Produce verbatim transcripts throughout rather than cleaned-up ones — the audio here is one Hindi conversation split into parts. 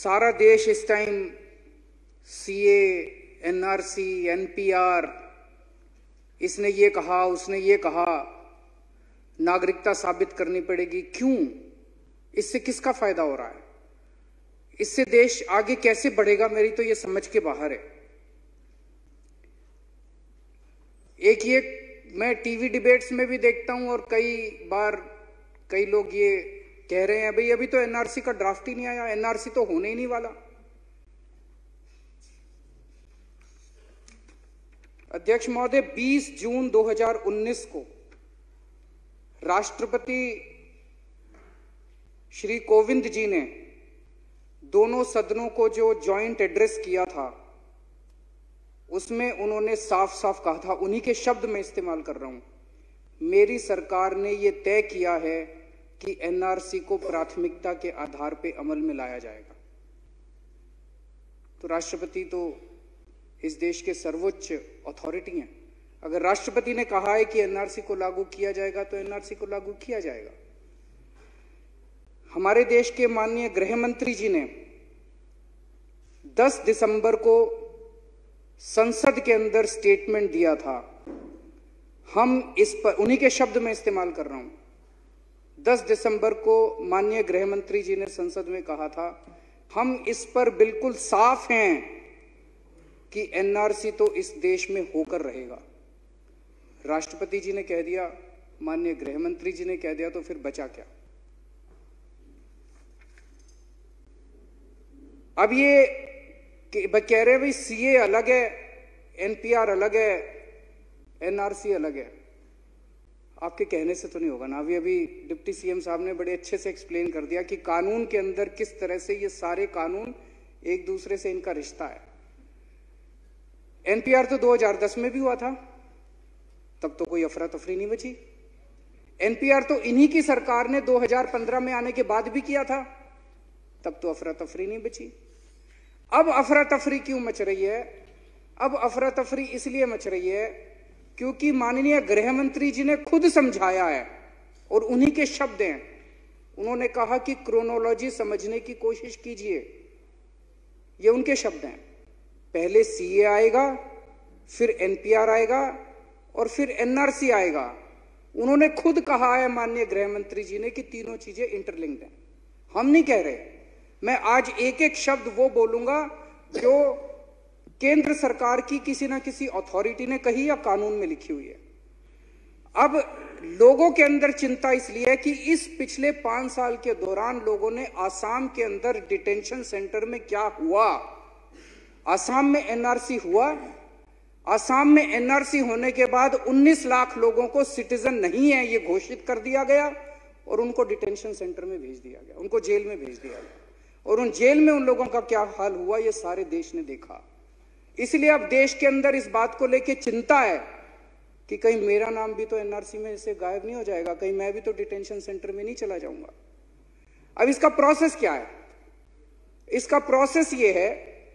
सारा देश इस टाइम सीए, एनआरसी, एनपीआर, इसने ये कहा, उसने ये कहा, नागरिकता साबित करनी पड़ेगी। क्यों? इससे किसका फायदा हो रहा है? इससे देश आगे कैसे बढ़ेगा? मेरी तो ये समझ के बाहर है। एक ये मैं टीवी डिबेट्स में भी देखता हूं और कई बार कई लोग ये कह रहे हैं, भाई अभी तो एनआरसी का ड्राफ्ट ही नहीं आया, एनआरसी तो होने ही नहीं वाला। अध्यक्ष महोदय, बीस जून दो हज़ार उन्नीस को राष्ट्रपति श्री कोविंद जी ने दोनों सदनों को जो जॉइंट एड्रेस किया था, उसमें उन्होंने साफ साफ कहा था, उन्हीं के शब्द में इस्तेमाल कर रहा हूं, मेरी सरकार ने यह तय किया है कि एनआरसी को प्राथमिकता के आधार पर अमल में लाया जाएगा। तो राष्ट्रपति तो इस देश के सर्वोच्च अथॉरिटी हैं। अगर राष्ट्रपति ने कहा है कि एनआरसी को लागू किया जाएगा तो एनआरसी को लागू किया जाएगा। हमारे देश के माननीय गृह मंत्री जी ने दस दिसंबर को संसद के अंदर स्टेटमेंट दिया था। हम इस पर, उन्हीं के शब्द में इस्तेमाल कर रहा हूं, दस दिसंबर को माननीय गृह मंत्री जी ने संसद में कहा था, हम इस पर बिल्कुल साफ हैं कि एनआरसी तो इस देश में होकर रहेगा। राष्ट्रपति जी ने कह दिया, माननीय गृह मंत्री जी ने कह दिया, तो फिर बचा क्या? अब ये कह रहे हैं भाई सीए अलग है, एनपीआर अलग है, एनआरसी अलग है। आपके कहने से तो नहीं होगा ना। अभी अभी डिप्टी सीएम साहब ने बड़े अच्छे से एक्सप्लेन कर दिया कि कानून के अंदर किस तरह से ये सारे कानून एक दूसरे से इनका रिश्ता है। एनपीआर तो दो हज़ार दस में भी हुआ था, तब तो कोई अफरा तफरी नहीं बची। एनपीआर तो इन्हीं की सरकार ने दो हज़ार पंद्रह में आने के बाद भी किया था, तब तो अफरा तफरी नहीं बची। अब अफरा तफरी क्यों मच रही है? अब अफरा तफरी इसलिए मच रही है क्योंकि माननीय गृह मंत्री जी ने खुद समझाया है और उन्हीं के शब्द हैं। उन्होंने कहा कि क्रोनोलॉजी समझने की कोशिश कीजिए, ये उनके शब्द हैं। पहले सीए आएगा, फिर एनपीआर आएगा और फिर एनआरसी आएगा। उन्होंने खुद कहा है माननीय गृह मंत्री जी ने कि तीनों चीजें इंटरलिंक्ड हैं। हम नहीं कह रहे। मैं आज एक एक शब्द वो बोलूंगा जो केंद्र सरकार की किसी ना किसी अथॉरिटी ने कही या कानून में लिखी हुई है। अब लोगों के अंदर चिंता इसलिए है कि इस पिछले पांच साल के दौरान लोगों ने आसाम के अंदर डिटेंशन सेंटर में क्या हुआ, आसाम में एनआरसी हुआ, आसाम में एनआरसी होने के बाद उन्नीस लाख लोगों को सिटीजन नहीं है ये घोषित कर दिया गया और उनको डिटेंशन सेंटर में भेज दिया गया, उनको जेल में भेज दिया गया। और उन जेल में उन लोगों का क्या हाल हुआ ये सारे देश ने देखा। इसलिए अब देश के अंदर इस बात को लेकर चिंता है कि कहीं मेरा नाम भी तो एनआरसी में से गायब नहीं हो जाएगा, कहीं मैं भी तो डिटेंशन सेंटर में नहीं चला जाऊंगा। अब इसका प्रोसेस क्या है? इसका प्रोसेस ये है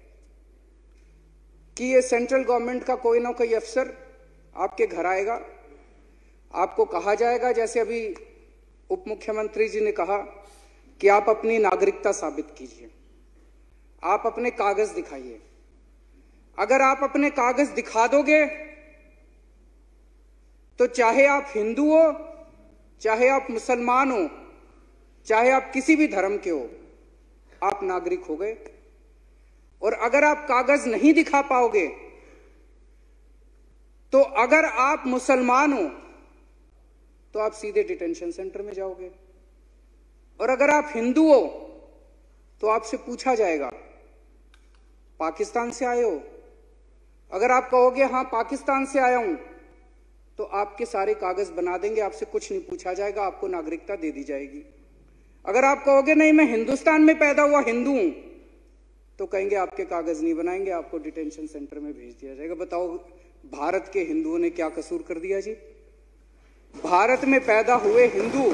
कि ये सेंट्रल गवर्नमेंट का कोई ना कोई अफसर आपके घर आएगा, आपको कहा जाएगा, जैसे अभी उप मुख्यमंत्री जी ने कहा कि आप अपनी नागरिकता साबित कीजिए, आप अपने कागज दिखाइए। अगर आप अपने कागज दिखा दोगे तो चाहे आप हिंदू हो, चाहे आप मुसलमान हो, चाहे आप किसी भी धर्म के हो, आप नागरिक हो गए। और अगर आप कागज नहीं दिखा पाओगे तो अगर आप मुसलमान हो तो आप सीधे डिटेंशन सेंटर में जाओगे, और अगर आप हिंदू हो तो आपसे पूछा जाएगा पाकिस्तान से आए हो। अगर आप कहोगे हां पाकिस्तान से आया हूं तो आपके सारे कागज बना देंगे, आपसे कुछ नहीं पूछा जाएगा, आपको नागरिकता दे दी जाएगी। अगर आप कहोगे नहीं मैं हिंदुस्तान में पैदा हुआ हिंदू हूं तो कहेंगे आपके कागज नहीं बनाएंगे, आपको डिटेंशन सेंटर में भेज दिया जाएगा। बताओ भारत के हिंदुओं ने क्या कसूर कर दिया जी? भारत में पैदा हुए हिंदू,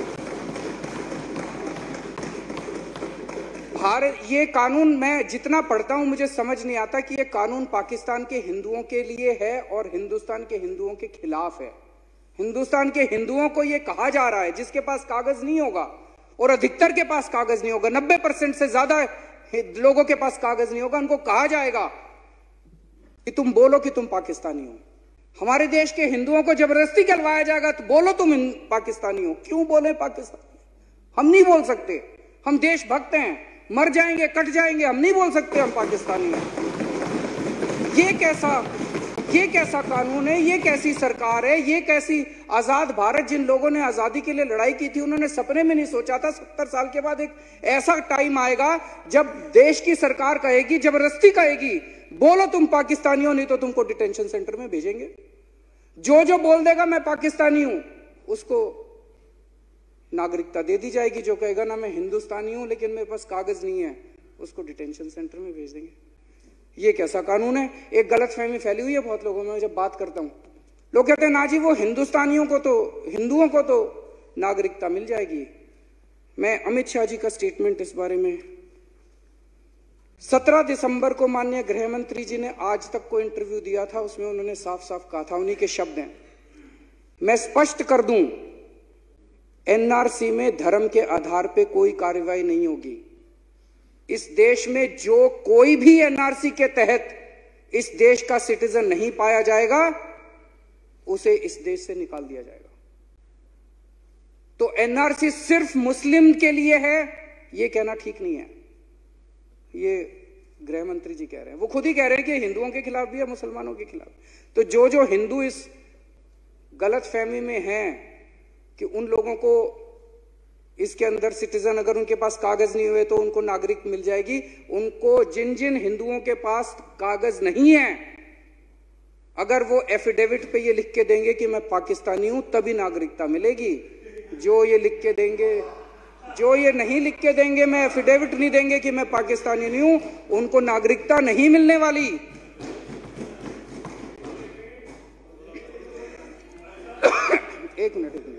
भारत, ये कानून मैं जितना पढ़ता हूं मुझे समझ नहीं आता कि ये कानून पाकिस्तान के हिंदुओं के लिए है और हिंदुस्तान के हिंदुओं के खिलाफ है। हिंदुस्तान के हिंदुओं को ये कहा जा रहा है जिसके पास कागज नहीं होगा, और अधिकतर के पास कागज नहीं होगा, नब्बे परसेंट से ज्यादा लोगों के पास कागज नहीं होगा, उनको कहा जाएगा कि तुम बोलो कि तुम पाकिस्तानी हो। हमारे देश के हिंदुओं को जबरदस्ती कहलवाया जाएगा तो बोलो तुम पाकिस्तानी हो। क्यों बोले पाकिस्तानी? हम नहीं बोल सकते, हम देशभक्त हैं, मर जाएंगे कट जाएंगे, हम नहीं बोल सकते हम पाकिस्तानी हैं। ये कैसा ये कैसा कानून है? ये कैसी सरकार है? ये कैसी आजाद भारत? जिन लोगों ने आजादी के लिए लड़ाई की थी उन्होंने सपने में नहीं सोचा था सत्तर साल के बाद एक ऐसा टाइम आएगा जब देश की सरकार कहेगी, जबरदस्ती कहेगी, बोलो तुम पाकिस्तानी हो, नहीं तो तुमको डिटेंशन सेंटर में भेजेंगे। जो जो बोल देगा मैं पाकिस्तानी हूं उसको नागरिकता दे दी जाएगी। जो कहेगा ना मैं हिंदुस्तानी हूं लेकिन मेरे पास कागज नहीं है, उसको डिटेंशन सेंटर में भेज देंगे। ये कैसा कानून है? एक गलतफहमी फैली हुई है बहुत लोगों में। जब बात करता हूं लोग कहते हैं ना जी वो हिंदुस्तानियों को तो हिंदुओं को तो नागरिकता मिल जाएगी। मैं अमित शाह जी का स्टेटमेंट इस बारे में, सत्रह दिसंबर को माननीय गृह मंत्री जी ने आज तक को इंटरव्यू दिया था, उसमें उन्होंने साफ साफ कहा था, उन्हीं के शब्द हैं, मैं स्पष्ट कर दूं एनआरसी में धर्म के आधार पे कोई कार्रवाई नहीं होगी। इस देश में जो कोई भी एनआरसी के तहत इस देश का सिटीजन नहीं पाया जाएगा उसे इस देश से निकाल दिया जाएगा। तो एनआरसी सिर्फ मुस्लिम के लिए है यह कहना ठीक नहीं है। ये गृह मंत्री जी कह रहे हैं, वो खुद ही कह रहे हैं कि हिंदुओं के खिलाफ भी है, मुसलमानों के खिलाफ। तो जो जो हिंदू इस गलत फहमी में हैं कि उन लोगों को इसके अंदर सिटीजन, अगर उनके पास कागज नहीं हुए तो उनको नागरिक मिल जाएगी, उनको जिन जिन हिंदुओं के पास कागज नहीं है अगर वो एफिडेविट पे ये लिख के देंगे कि मैं पाकिस्तानी हूं तभी नागरिकता मिलेगी। जो ये लिख के देंगे जो ये नहीं लिख के देंगे, मैं एफिडेविट नहीं देंगे कि मैं पाकिस्तानी नहीं हूं, उनको नागरिकता नहीं मिलने वाली। एक मिनट एक मिनट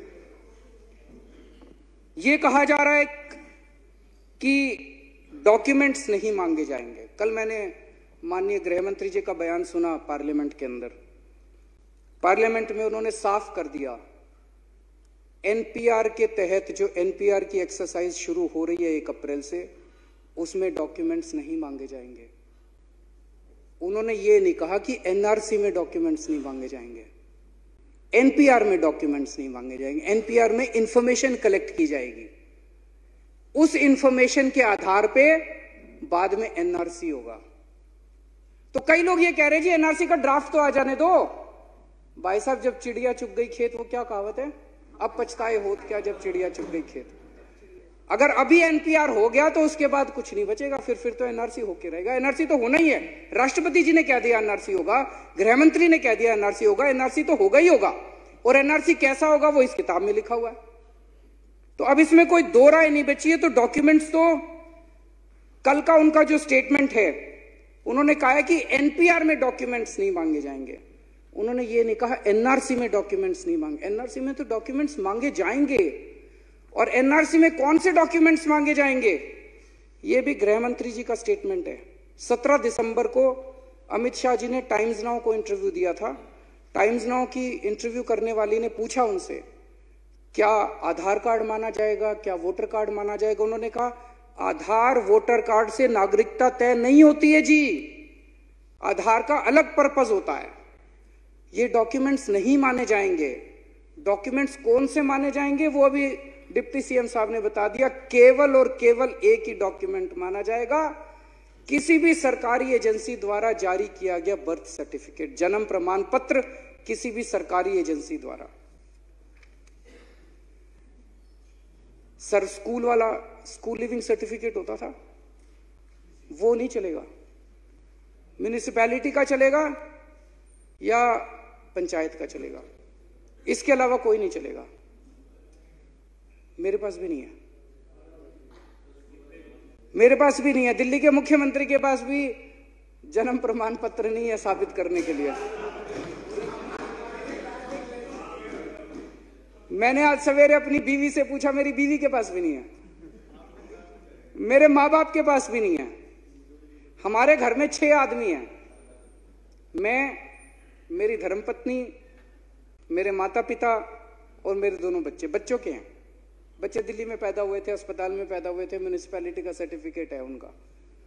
ये कहा जा रहा है कि डॉक्यूमेंट्स नहीं मांगे जाएंगे। कल मैंने माननीय गृह मंत्री जी का बयान सुना पार्लियामेंट के अंदर। पार्लियामेंट में उन्होंने साफ कर दिया एनपीआर के तहत जो एनपीआर की एक्सरसाइज शुरू हो रही है एक अप्रैल से, उसमें डॉक्यूमेंट्स नहीं मांगे जाएंगे। उन्होंने ये नहीं कहा कि एनआरसी में डॉक्यूमेंट्स नहीं मांगे जाएंगे, एनपीआर में डॉक्यूमेंट्स नहीं मांगे जाएंगे। एनपीआर में इंफॉर्मेशन कलेक्ट की जाएगी, उस इंफॉर्मेशन के आधार पे बाद में एनआरसी होगा। तो कई लोग ये कह रहे हैं जी एनआरसी का ड्राफ्ट तो आ जाने दो। भाई साहब, जब चिड़िया चुग गई खेत, वो क्या कहावत है, अब पछताए होत क्या जब चिड़िया चुग गई खेत। अगर अभी एनपीआर हो गया तो उसके बाद कुछ नहीं बचेगा, फिर फिर तो एनआरसी होके रहेगा। एनआरसी तो होना ही है। राष्ट्रपति जी ने कह दिया एनआरसी होगा, गृह मंत्री ने कह दिया एनआरसी होगा, एनआरसी तो होगा ही होगा। और एनआरसी कैसा होगा वो इस किताब में लिखा हुआ है। तो अब इसमें कोई दो राय नहीं बची है। तो डॉक्यूमेंट्स तो कल का उनका जो स्टेटमेंट है, उन्होंने कहा है कि एनपीआर में डॉक्यूमेंट्स नहीं मांगे जाएंगे। उन्होंने ये नहीं कहा एनआरसी में डॉक्यूमेंट्स नहीं मांगे। एनआरसी में तो डॉक्यूमेंट्स मांगे जाएंगे। और एनआरसी में कौन से डॉक्यूमेंट्स मांगे जाएंगे, ये भी गृह मंत्री जी का स्टेटमेंट है। सत्रह दिसंबर को अमित शाह जी ने टाइम्स नाउ को इंटरव्यू दिया था। टाइम्स नाउ की इंटरव्यू करने वाली ने पूछा उनसे, क्या आधार कार्ड माना जाएगा, क्या वोटर कार्ड माना जाएगा। उन्होंने कहा आधार वोटर कार्ड से नागरिकता तय नहीं होती है जी, आधार का अलग पर्पस होता है। ये डॉक्यूमेंट्स नहीं माने जाएंगे। डॉक्यूमेंट्स कौन से माने जाएंगे वो अभी डिप्टी सीएम साहब ने बता दिया। केवल और केवल एक ही डॉक्यूमेंट माना जाएगा, किसी भी सरकारी एजेंसी द्वारा जारी किया गया बर्थ सर्टिफिकेट, जन्म प्रमाण पत्र, किसी भी सरकारी एजेंसी द्वारा। सर स्कूल वाला स्कूल लिविंग सर्टिफिकेट होता था, वो नहीं चलेगा। म्युनिसिपैलिटी का चलेगा या पंचायत का चलेगा, इसके अलावा कोई नहीं चलेगा। मेरे पास भी नहीं है, मेरे पास भी नहीं है। दिल्ली के मुख्यमंत्री के पास भी जन्म प्रमाण पत्र नहीं है साबित करने के लिए। मैंने आज सवेरे अपनी बीवी से पूछा, मेरी बीवी के पास भी नहीं है, मेरे माँ बाप के पास भी नहीं है। हमारे घर में छह आदमी हैं, मैं, मेरी धर्मपत्नी, मेरे माता पिता और मेरे दोनों बच्चे। बच्चों के हैं, बच्चे दिल्ली में पैदा हुए थे, अस्पताल में पैदा हुए थे, म्युनिसिपैलिटी का सर्टिफिकेट है उनका।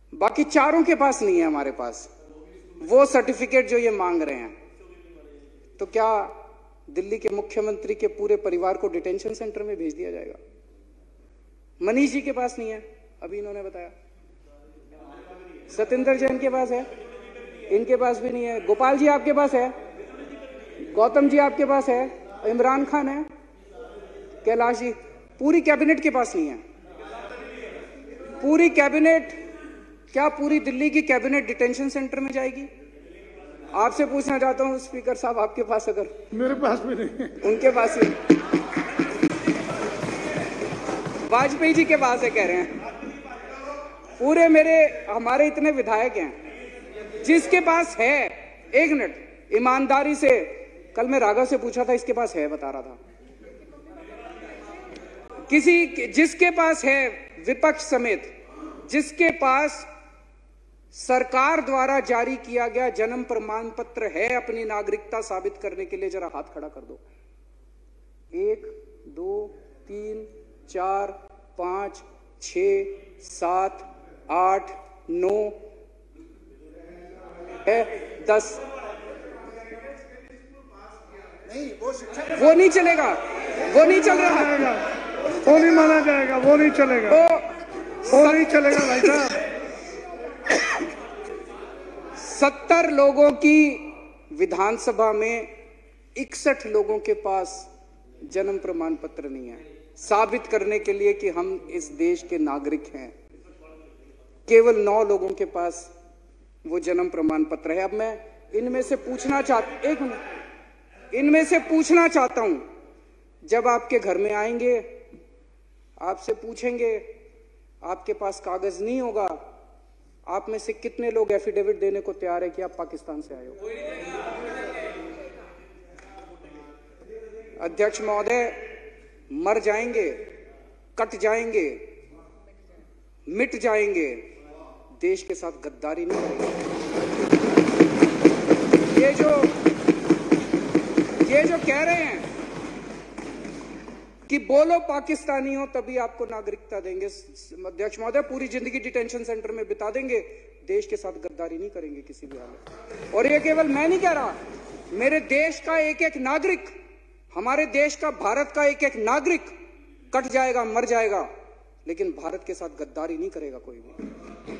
बाकी चारों के पास नहीं है हमारे पास वो सर्टिफिकेट जो ये मांग रहे हैं। तो क्या दिल्ली के मुख्यमंत्री के पूरे परिवार को डिटेंशन सेंटर में भेज दिया जाएगा? मनीष जी के पास नहीं है, अभी इन्होंने बताया। सत्येंद्र जैन के पास है, इनके पास भी नहीं है। गोपाल जी आपके पास है, गौतम जी आपके पास है, इमरान खान है, कैलाश जी, पूरी कैबिनेट के पास नहीं है। पूरी कैबिनेट, क्या पूरी दिल्ली की कैबिनेट डिटेंशन सेंटर में जाएगी? आपसे पूछना चाहता हूं स्पीकर साहब, आपके पास अगर? मेरे पास भी नहीं, उनके पास ही, वाजपेयी जी के पास है कह रहे हैं। पूरे मेरे हमारे इतने विधायक हैं जिसके पास है। एक मिनट, ईमानदारी से, कल मैं राघव से पूछा था, इसके पास है, बता रहा था। किसी जिसके पास है, विपक्ष समेत, जिसके पास सरकार द्वारा जारी किया गया जन्म प्रमाण पत्र है अपनी नागरिकता साबित करने के लिए, जरा हाथ खड़ा कर दो। एक, दो, तीन, चार, पांच, छ, सात, आठ, नौ, है, दस। नहीं, वो वो नहीं चलेगा, वो नहीं चल रहा, वो नहीं माना जाएगा, वो नहीं चलेगा, वो, वो नहीं चलेगा भाई साहब। सत्तर लोगों की विधानसभा में इकसठ लोगों के पास जन्म प्रमाण पत्र नहीं है साबित करने के लिए कि हम इस देश के नागरिक हैं। केवल नौ लोगों के पास वो जन्म प्रमाण पत्र है। अब मैं इनमें से पूछना चाहता एक मिनट इनमें से पूछना चाहता हूं, जब आपके घर में आएंगे, आपसे पूछेंगे, आपके पास कागज नहीं होगा, आप में से कितने लोग एफिडेविट देने को तैयार है कि आप पाकिस्तान से आए हो? अध्यक्ष महोदय, मर जाएंगे, कट जाएंगे, मिट जाएंगे, देश के साथ गद्दारी नहीं करेंगे। ये जो ये जो कह रहे हैं कि बोलो पाकिस्तानी हो तभी आपको नागरिकता देंगे, अध्यक्ष महोदय, पूरी जिंदगी डिटेंशन सेंटर में बिता देंगे, देश के साथ गद्दारी नहीं करेंगे किसी भी हालत। और ये केवल मैं नहीं कह रहा, मेरे देश का एक एक नागरिक, हमारे देश का, भारत का एक एक नागरिक कट जाएगा, मर जाएगा, लेकिन भारत के साथ गद्दारी नहीं करेगा कोई भी।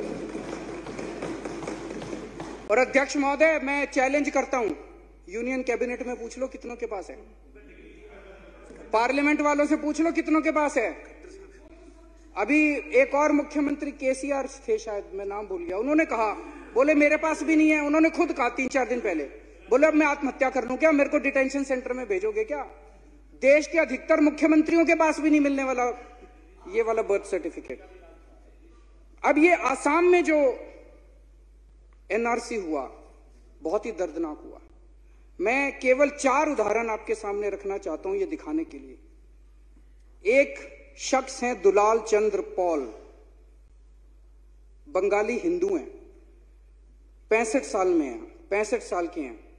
और अध्यक्ष महोदय, मैं चैलेंज करता हूं, यूनियन कैबिनेट में पूछ लो कितनों के पास है, पार्लियामेंट वालों से पूछ लो कितनों के पास है। अभी एक और मुख्यमंत्री केसीआर थे शायद, मैं नाम भूल गया, उन्होंने कहा, बोले मेरे पास भी नहीं है। उन्होंने खुद कहा तीन चार दिन पहले, बोले अब मैं आत्महत्या कर लूं क्या, मेरे को डिटेंशन सेंटर में भेजोगे क्या? देश के अधिकतर मुख्यमंत्रियों के पास भी नहीं मिलने वाला ये वाला बर्थ सर्टिफिकेट। अब ये आसाम में जो एनआरसी हुआ, बहुत ही दर्दनाक हुआ। मैं केवल चार उदाहरण आपके सामने रखना चाहता हूं ये दिखाने के लिए। एक शख्स हैं दुलाल चंद्र पॉल, बंगाली हिंदू हैं, पैंसठ साल में हैं, पैंसठ साल के हैं।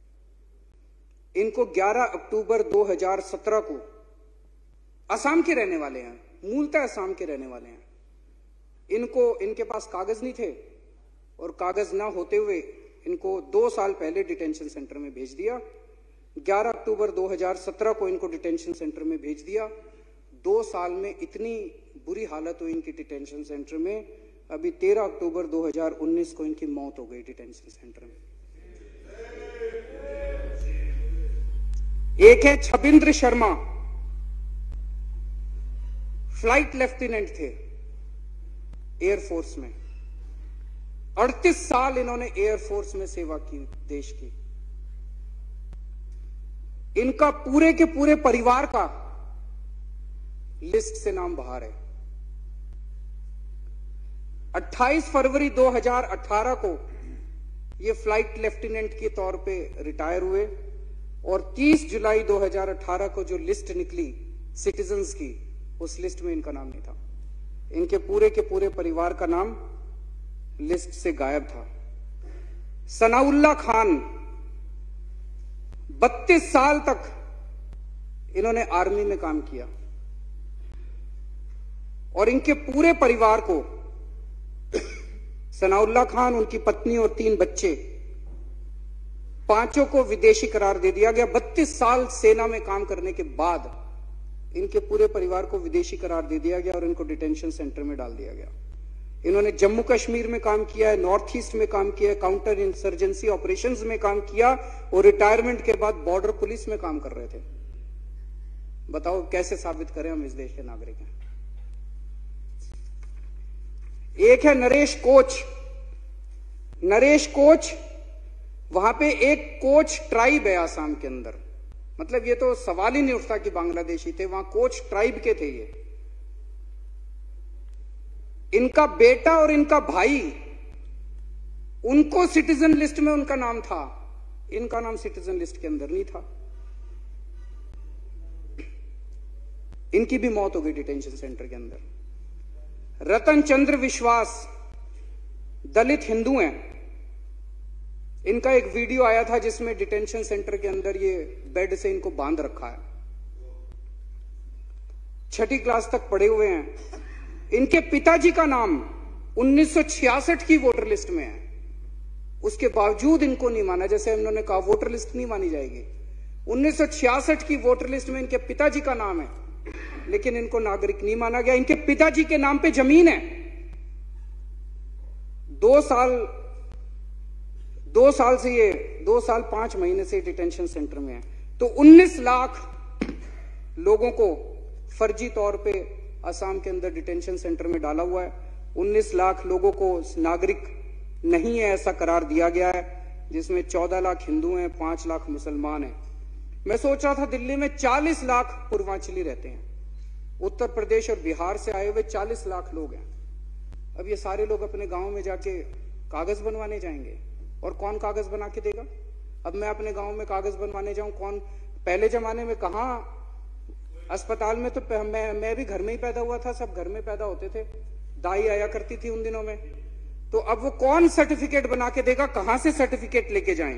इनको ग्यारह अक्टूबर दो हज़ार सत्रह को, असम के रहने वाले हैं, मूलतः असम के रहने वाले हैं, इनको इनके पास कागज नहीं थे और कागज ना होते हुए इनको दो साल पहले डिटेंशन सेंटर में भेज दिया। ग्यारह अक्टूबर दो हज़ार सत्रह को इनको डिटेंशन सेंटर में भेज दिया। दो साल में इतनी बुरी हालत हुई इनकी डिटेंशन सेंटर में, अभी तेरह अक्टूबर दो हज़ार उन्नीस को इनकी मौत हो गई डिटेंशन सेंटर में। एक है छबिंद्र शर्मा, फ्लाइट लेफ्टिनेंट थे एयरफोर्स में, अड़तीस साल इन्होंने एयरफोर्स में सेवा की देश की। इनका पूरे के पूरे परिवार का लिस्ट से नाम बाहर है। अट्ठाईस फरवरी दो हज़ार अठारह को ये फ्लाइट लेफ्टिनेंट के तौर पे रिटायर हुए और तीस जुलाई दो हज़ार अठारह को जो लिस्ट निकली सिटीजन्स की, उस लिस्ट में इनका नाम नहीं था। इनके पूरे के पूरे परिवार का नाम लिस्ट से गायब था। सनाउल्लाह खान, बत्तीस साल तक इन्होंने आर्मी में काम किया और इनके पूरे परिवार को सनाउल्लाह खान, उनकी पत्नी और तीन बच्चे, पांचों को विदेशी करार दे दिया गया। बत्तीस साल सेना में काम करने के बाद इनके पूरे परिवार को विदेशी करार दे दिया गया और इनको डिटेंशन सेंटर में डाल दिया गया। इन्होंने जम्मू कश्मीर में काम किया है, नॉर्थ ईस्ट में काम किया है, काउंटर इंसर्जेंसी ऑपरेशंस में काम किया और रिटायरमेंट के बाद बॉर्डर पुलिस में काम कर रहे थे। बताओ कैसे साबित करें हम इस देश के नागरिक हैं। एक है नरेश कोच। नरेश कोच, वहां पे एक कोच ट्राइब है आसाम के अंदर, मतलब ये तो सवाल ही नहीं उठता कि बांग्लादेशी थे, वहां कोच ट्राइब के थे ये। इनका बेटा और इनका भाई, उनको सिटीजन लिस्ट में उनका नाम था, इनका नाम सिटीजन लिस्ट के अंदर नहीं था। इनकी भी मौत हो गई डिटेंशन सेंटर के अंदर। रतन चंद्र विश्वास दलित हिंदू हैं। इनका एक वीडियो आया था जिसमें डिटेंशन सेंटर के अंदर ये बेड से इनको बांध रखा है। छठी क्लास तक पढ़े हुए हैं। इनके पिताजी का नाम उन्नीस सौ छियासठ की वोटर लिस्ट में है, उसके बावजूद इनको नहीं माना। जैसे उन्होंने कहा वोटर लिस्ट नहीं मानी जाएगी, उन्नीस सौ छियासठ की वोटर लिस्ट में इनके पिताजी का नाम है, लेकिन इनको नागरिक नहीं माना गया। इनके पिताजी के नाम पे जमीन है। दो साल दो साल से ये दो साल पांच महीने से डिटेंशन सेंटर में है। तो उन्नीस लाख लोगों को फर्जी तौर पे असम के अंदर डिटेंशन सेंटर में डाला हुआ है। उन्नीस लाख लोगों को नागरिक नहीं है ऐसा करार दिया गया है, जिसमें चौदह लाख हिंदू हैं, पांच लाख मुसलमान हैं। मैं सोच रहा था दिल्ली में चालीस लाख पूर्वांचली रहते हैं, उत्तर प्रदेश और बिहार से आए हुए चालीस लाख लोग हैं। अब ये सारे लोग अपने गांव में जाके कागज बनवाने जाएंगे, और कौन कागज बना के देगा? अब मैं अपने गांव में कागज बनवाने जाऊं, कौन? पहले जमाने में कहां अस्पताल में, तो मैं मैं भी घर में ही पैदा हुआ था, सब घर में पैदा होते थे, दाई आया करती थी उन दिनों में। तो अब वो कौन सर्टिफिकेट बना के देगा? कहां से सर्टिफिकेट लेके जाएं?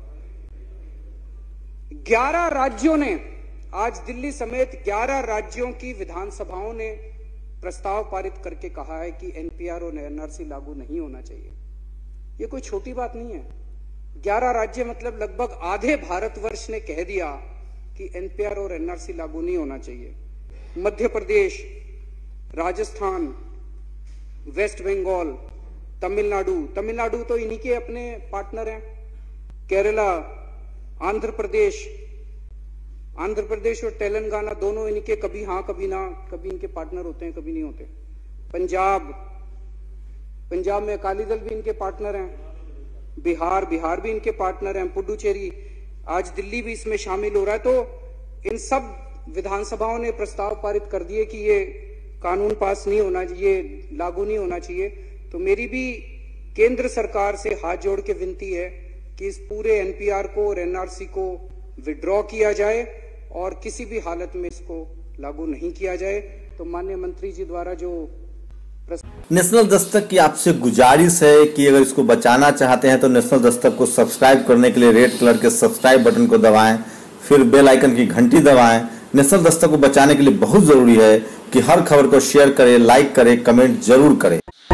ग्यारह राज्यों ने, आज दिल्ली समेत ग्यारह राज्यों की विधानसभाओं ने प्रस्ताव पारित करके कहा है कि एनपीआर और एनआरसी लागू नहीं होना चाहिए। ये कोई छोटी बात नहीं है। ग्यारह राज्य मतलब लगभग आधे भारतवर्ष ने कह दिया कि एनपीआर और एनआरसी लागू नहीं होना चाहिए। मध्य प्रदेश, राजस्थान, वेस्ट बंगाल, तमिलनाडु, तमिलनाडु तो इन्हीं के अपने पार्टनर हैं, केरला, आंध्र प्रदेश, आंध्र प्रदेश और तेलंगाना दोनों इनके कभी हाँ कभी ना, कभी इनके पार्टनर होते हैं, कभी नहीं होते। पंजाब, पंजाब में अकाली दल भी इनके पार्टनर हैं। बिहार, बिहार भी इनके पार्टनर हैं। पुडुचेरी, आज दिल्ली भी इसमें शामिल हो रहा है। तो इन सब विधानसभाओं ने प्रस्ताव पारित कर दिए कि ये कानून पास नहीं होना चाहिए, लागू नहीं होना चाहिए। तो मेरी भी केंद्र सरकार से हाथ जोड़ के विनती है कि इस पूरे एनपीआर को और एनआरसी को विड्रॉ किया जाए और किसी भी हालत में इसको लागू नहीं किया जाए। तो माननीय मंत्री जी द्वारा जो नेशनल दस्तक की आपसे गुजारिश है कि अगर इसको बचाना चाहते हैं तो नेशनल दस्तक को सब्सक्राइब करने के लिए रेड कलर के सब्सक्राइब बटन को दबाएं, फिर बेल आइकन की घंटी दबाएं। नेशनल दस्तक को बचाने के लिए बहुत जरूरी है कि हर खबर को शेयर करें, लाइक करें, कमेंट जरूर करें।